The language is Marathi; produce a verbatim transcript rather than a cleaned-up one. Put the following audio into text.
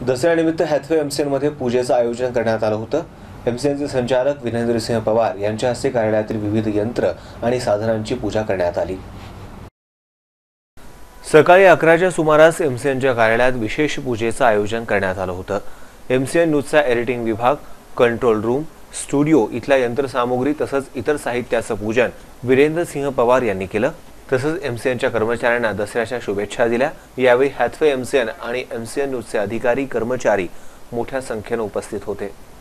दसऱ्यानिमित्त हॅथवे एमसीएनमध्ये पूजेचं आयोजन करण्यात आलं होतं। एमसीएनचे संचालक विनेंद्रसिंह पवार यांच्या हस्ते कार्यालयातील विविध यंत्र आणि साधनांची पूजा करण्यात आली। सकाळी अकराच्या सुमारास एमसीएनच्या कार्यालयात विशेष पूजेचं आयोजन करण्यात आलं होतं। एमसीएन न्यूजचा एडिटिंग विभाग, कंट्रोल रूम, स्टुडिओ इथल्या यंत्रसामुग्री तसंच इतर साहित्याचं पूजन विरेंद्रसिंह पवार यांनी केलं। तसंच एमसीएनच्या कर्मचाऱ्यांना दसऱ्याच्या शुभेच्छा दिल्या। यावेळी हॅथवे एमसीएन आणि एमसीएन न्यूजचे अधिकारी कर्मचारी मोठ्या संख्येने उपस्थित होते।